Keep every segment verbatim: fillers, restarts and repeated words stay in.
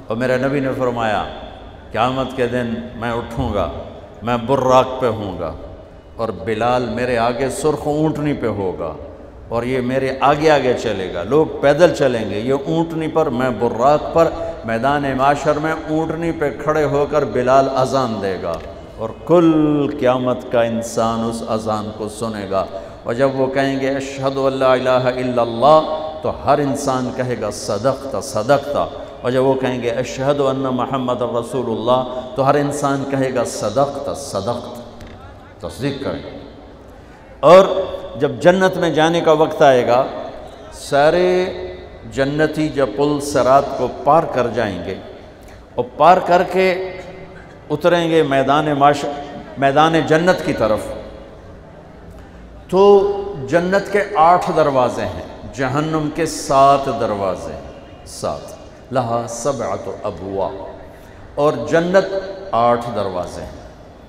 اور میرے نبی نے فرمایا قیامت کے دن میں اٹھوں گا، میں براق پہ ہوں گا، اور بلال میرے آگے سرخ اونٹنی پہ ہوگا، اور یہ میرے آگے آگے چلے گا، لوگ پیدل چلیں گے، یہ اونٹنی پر، میں براق پر، میدان معاشر میں اونٹنی پہ کھڑے ہو کر بلال اذان دے گا، اور کل قیامت کا انسان اس اذان کو سنے گا، اور جب وہ کہیں گے اشہد ان لا الہ الا اللہ تو ہر انسان کہے گا صدقت صدقت، اور جب وہ کہیں گے اشہد ان محمد رسول اللہ تو ہر انسان کہے گا صدقت صدقت، تصدیق کریں۔ اور جب جنت میں جانے کا وقت آئے گا، سارے جنتی جب پل صراط کو پار کر جائیں گے اور پار کر کے اتریں گے میدان معاش میدان جنت کی طرف، تو جنت کے آٹھ دروازے ہیں، جہنم کے سات دروازے ہیں، سات، لہا سبعۃ ابواب، اور جنت آٹھ دروازے ہیں۔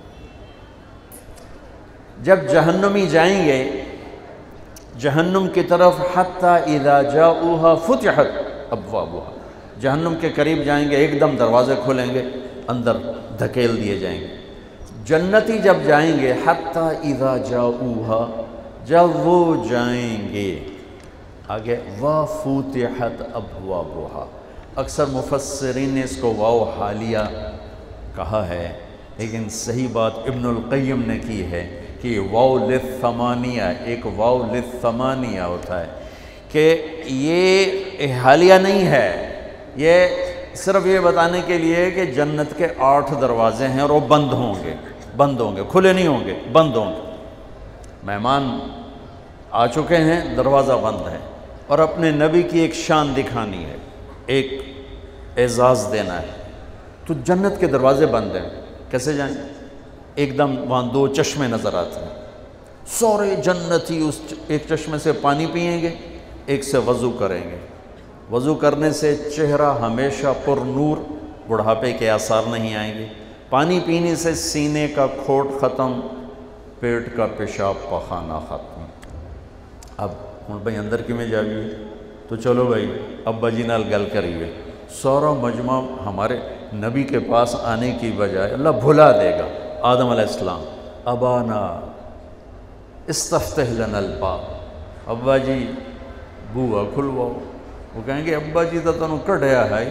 جب جہنمی جائیں گے جہنم کی طرف، حتی اذا جاؤوها فتحت ابوابها، جہنم کے قریب جائیں گے ایک دم دروازے کھولیں گے، اندر دھکیل دیے جائیں گے۔ جنتی جب جائیں گے حتی اذا جاؤوها، جب وہ جائیں گے آگے، وفتحت ابوابها، اکثر مفسرین نے اس کو واو حالیہ کہا ہے، لیکن صحیح بات ابن القیم نے کی ہے کہ واو للثمانیہ، ایک واو للثمانیہ ہوتا ہے، کہ یہ حالیہ نہیں ہے، یہ صرف یہ بتانے کے لیے کہ جنت کے آٹھ دروازے ہیں اور وہ بند ہوں گے، بند ہوں گے، کھلے نہیں ہوں گے، بند ہوں گے۔ مہمان آ چکے ہیں، دروازہ بند ہے، اور اپنے نبی کی ایک شان دکھانی ہے، ایک اعزاز دینا ہے، تو جنت کے دروازے بند ہیں، کیسے جائیں؟ ایک دم وہاں دو چشمے نظر آتے ہیں، سورے جنتی اس ایک چشمے سے پانی پئیں گے، ایک سے وضو کریں گے، وضو کرنے سے چہرہ ہمیشہ پر نور، بڑھاپے کے آثار نہیں آئیں گے، پانی پینے سے سینے کا کھوٹ ختم، پیٹ کا پیشاب پخانہ ختم۔ اب ہوں بھائی اندر کی میں جائیے، تو چلو بھائی ابا جی نال گل کریے، سورا مجمع ہمارے نبی کے پاس آنے کی بجائے اللہ بھلا دے گا۔ آدم علیہ السلام، ابانا استفتح لنا الباب، ابا جی بوا کھلواؤ، وہ کہیں گے ابا جی تو تنوں کڈیا ہے،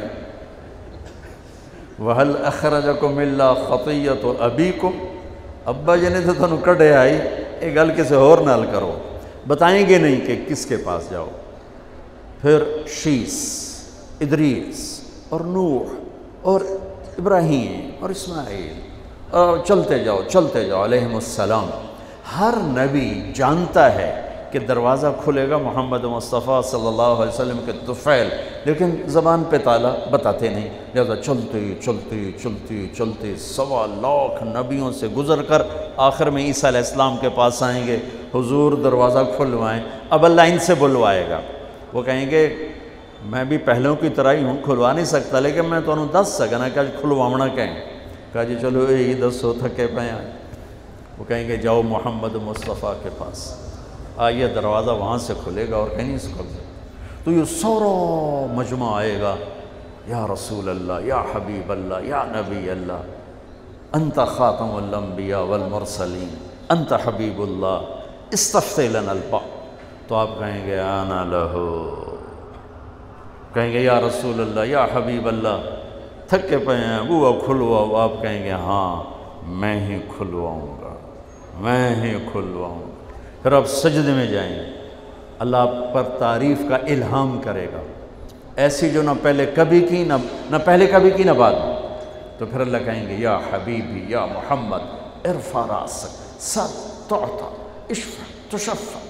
وَهَلْ أَخْرَجَكُمْ إِلَّا خَطِيَّةُ أَبِيكُمْ، ابا جی نے تو تنوں کڈیا ہے، یہ گل کسے اور نال کرو، بتائیں گے نہیں کہ کس کے پاس جاؤ۔ پھر شیس، ادریس اور نوح اور ابراہیم اور اسماعیل، اور چلتے جاؤ چلتے جاؤ علیہم السلام۔ ہر نبی جانتا ہے کہ دروازہ کھلے گا محمد مصطفیٰ صلی اللہ علیہ وسلم کے طفیل، لیکن زبان پہ تالا بتاتے نہیں، لہذا چلتے چلتے چلتے چلتے سوا لاکھ نبیوں سے گزر کر آخر میں عیسیٰ علیہ السلام کے پاس آئیں گے، حضور دروازہ کھلوائیں۔ اب اللہ ان سے بلوائے گا، وہ کہیں گے میں بھی پہلوں کی طرح ہی ہوں، کھلوا نہیں سکتا، لیکن میں تو انہوں دس سکنا کہ کھلواونا کہیں، کہا جی چلو یہی دسو تھکے پہ آئیں۔ وہ کہیں گے جاؤ محمد مصطفیٰ کے پاس، آئیے دروازہ وہاں سے کھلے گا اور کہیں نہیں اس کو، تو یہ سورا مجمع آئے گا، یا رسول اللہ، یا حبیب اللہ، یا نبی اللہ، انت خاتم الانبیاء والمرسلین، انت حبیب اللہ، استفتح لنا الباب، تو آپ کہیں گے آنا لہو، کہیں گے یا رسول اللہ، یا حبیب اللہ، تھکے پہ ہیں وہ کھلواؤ، آپ کہیں گے ہاں میں ہی کھلواؤں گا، میں ہی کھلواؤں گا۔ پھر آپ سجدے میں جائیں گے، اللہ آپ پر تعریف کا الہام کرے گا، ایسی جو نہ پہلے کبھی کی، نہ نہ پہلے کبھی کی نہ بعد میں، تو پھر اللہ کہیں گے یا حبیبی یا محمد ارفع راسک سل تعطى اشفع تشفع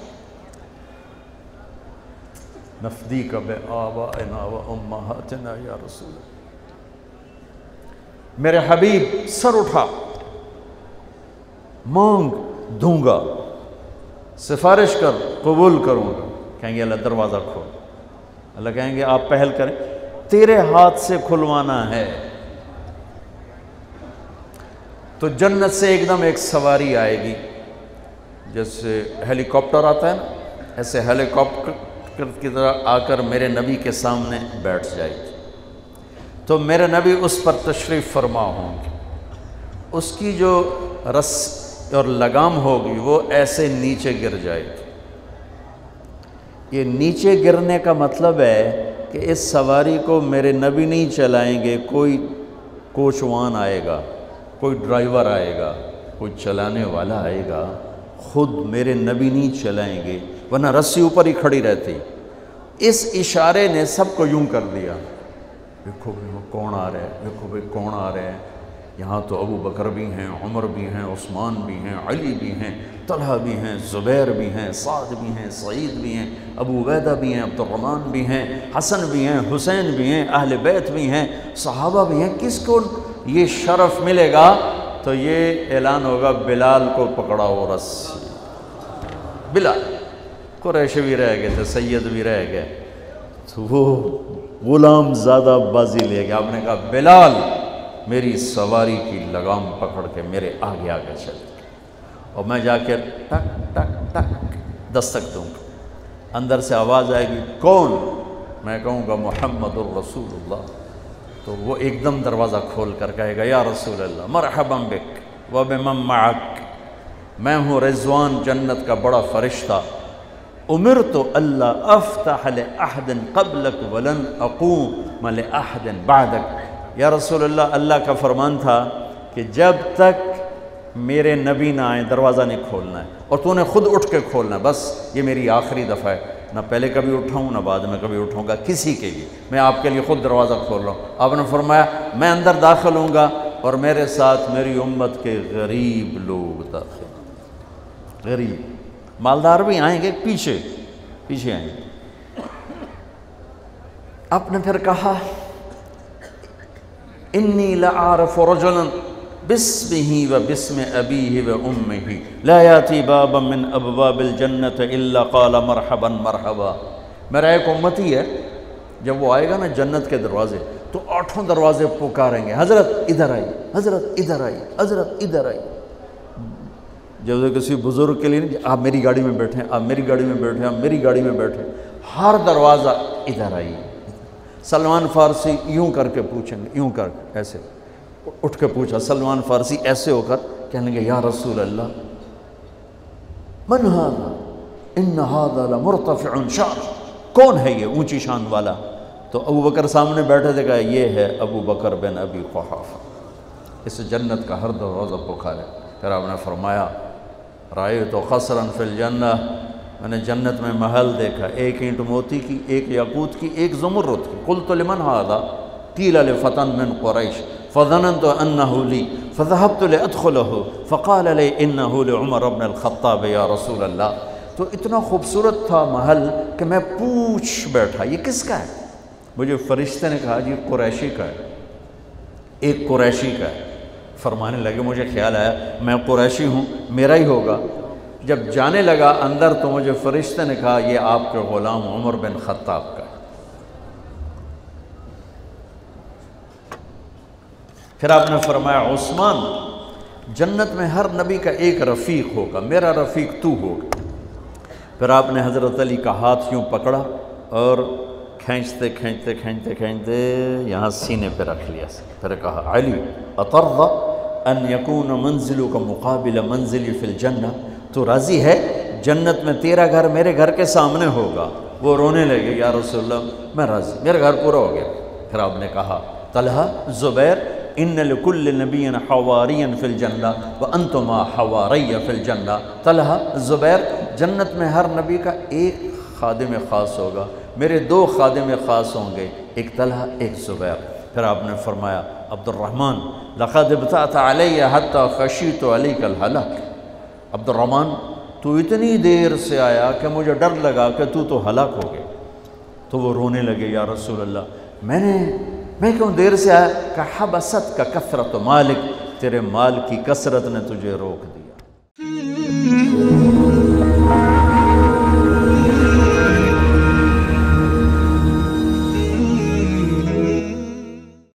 نفدیک بآبائنا و امہاتنا یا رسول اللہ، میرے حبیب سر اٹھا، مانگ دوں گا، سفارش کر قبول کروں گا، کہیں گے اللہ دروازہ کھول، اللہ کہیں گے آپ پہل کریں، تیرے ہاتھ سے کھلوانا ہے۔ تو جنت سے ایک دم ایک سواری آئے گی، جیسے ہیلی کاپٹر آتا ہے نا، ایسے ہیلی کاپٹر کی طرح آ کر میرے نبی کے سامنے بیٹھ جائے گی، تو میرے نبی اس پر تشریف فرما ہوں گے، اس کی جو رس اور لگام ہوگی وہ ایسے نیچے گر جائے گی۔ یہ نیچے گرنے کا مطلب ہے کہ اس سواری کو میرے نبی نہیں چلائیں گے، کوئی کوچوان آئے گا، کوئی ڈرائیور آئے گا، کوئی چلانے والا آئے گا، خود میرے نبی نہیں چلائیں گے، ورنہ رسی اوپر ہی کھڑی رہتی۔ اس اشارے نے سب کو یوں کر دیا، دیکھو بھئی وہ کون آ رہے ہیں، دیکھو بھئی کون آ رہے ہیں، یہاں تو ابو بکر بھی ہیں، عمر بھی ہیں، عثمان بھی ہیں، علی بھی ہیں، طلحہ بھی ہیں، زبیر بھی ہیں، سعد بھی ہیں، سعید بھی ہیں، ابو عبیدہ بھی ہیں، عبد الرحمن بھی ہیں، حسن بھی ہیں، حسین بھی ہیں، اہل بیت بھی ہیں، صحابہ بھی ہیں۔ کس کو یہ شرف ملے گا؟ تو یہ اعلان ہوگا بلال کو پکڑاؤ رسی۔ بلال، قریش بھی رہ گئے تھے، سید بھی رہ گئے، تو وہ غلام زادہ بازی لے گیا، آپ نے کہا بلال میری سواری کی لگام پکڑ کے میرے آگے آگے چلے، اور میں جا کے ٹک ٹک ٹک دستک دوں گا، اندر سے آواز آئے گی کون؟ میں کہوں گا محمد الرسول اللہ، تو وہ ایک دم دروازہ کھول کر کہے گا یا رسول اللہ مرحبا بک وبمن معک، میں ہوں رضوان جنت کا بڑا فرشتہ، امرت اللہ افتح لأحد قبلک ولن اقوم لأحد بعدک۔ یا رسول اللہ، اللہ کا فرمان تھا کہ جب تک میرے نبی نہ آئیں دروازہ نہیں کھولنا ہے، اور تو نے خود اٹھ کے کھولنا ہے، بس یہ میری آخری دفعہ ہے، نہ پہلے کبھی اٹھاؤں نہ بعد میں کبھی اٹھوں گا کسی کے لیے، میں آپ کے لیے خود دروازہ کھول رہا ہوں۔ آپ نے فرمایا میں اندر داخل ہوں گا اور میرے ساتھ میری امت کے غریب لوگ داخل، غریب، مالدار بھی آئیں گے، پیچھے پیچھے آئیں گے۔ آپ نے پھر کہا انی لأعرف رجلا باسمہ و باسم ابیہ و امہ لا یاتی بابا من ابواب الجنت الا قال مرحبا مرحبا۔ میرا ایک امتی ہے، جب وہ آئے گا نا جنت کے دروازے تو آٹھوں دروازے پکاریں گے حضرت ادھر آئی، حضرت ادھر آئی، حضرت ادھر آئی۔ جب کسی بزرگ کے لیے نہیں، آپ میری گاڑی میں بیٹھیں، آپ میری گاڑی میں بیٹھیں، آپ میری گاڑی میں بیٹھیں، ہر دروازہ ادھر آئی۔ سلمان فارسی یوں کر کے پوچھیں گے، یوں کر کے ایسے اٹھ کے پوچھا، سلمان فارسی ایسے ہو کر کہنے گے یا رسول اللہ من ھذا ان ھذا لمرتفع شان، کون ہے یہ اونچی شان والا؟ تو ابو بکر سامنے بیٹھے تھے، کہا یہ ہے ابو بکر بن ابی قحافہ، اس جنت کا ہر دروازہ پکارے۔ پھر آپ نے فرمایا رأیت قصرا فی الجنہ، میں نے جنت میں محل دیکھا، ایک اینٹ موتی کی، ایک یاقوت کی، ایک زمرد کی۔ قلت لمن ھذا قیل لفتى من قریش فظننت انه لی فذهبت لادخله فقال لي انه لعمر بن الخطاب یا رسول اللہ۔ تو اتنا خوبصورت تھا محل کہ میں پوچھ بیٹھا یہ کس کا ہے؟ مجھے فرشتے نے کہا جی قریشی کا ہے، ایک قریشی کا ہے۔ فرمانے لگے مجھے خیال آیا میں قریشی ہوں، میرا ہی ہوگا۔ جب جانے لگا اندر تو مجھے فرشتے نے کہا یہ آپ کے غلام عمر بن خطاب کا ہے۔ پھر آپ نے فرمایا عثمان، جنت میں ہر نبی کا ایک رفیق ہوگا، میرا رفیق تو ہوگا۔ پھر آپ نے حضرت علی کا ہاتھ یوں پکڑا اور کھینچتے کھینچتے کھینچتے کھینچتے یہاں سینے پہ رکھ لیا، پھر کہا علی اترضى ان یکون منزلک مقابل منزلی فی الجنہ، تو راضی ہے جنت میں تیرا گھر میرے گھر کے سامنے ہوگا؟ وہ رونے لگے یا رسول اللہ میں راضی، میرا گھر پورا ہو گیا۔ پھر آپ نے کہا طلحہ زبیر ان لکل نبی حواریا فی الجنہ وانتما حواری فی الجنہ، طلحہ زبیر جنت میں ہر نبی کا ایک خادم خاص ہوگا، میرے دو خادم خاص ہوں گے، ایک طلحہ ایک زبیر۔ پھر آپ نے فرمایا عبد الرحمن لقد ابتعت علی حتی خشیت علیک الہلاک، عبد الرحمن تو اتنی دیر سے آیا کہ مجھے ڈر لگا کہ تو تو ہلاک ہو گئے۔ تو وہ رونے لگے یا رسول اللہ میں نے میں کیوں دیر سے آیا؟ کہ حبست کا کثرت مالک، تیرے مال کی کثرت نے تجھے روک دیا۔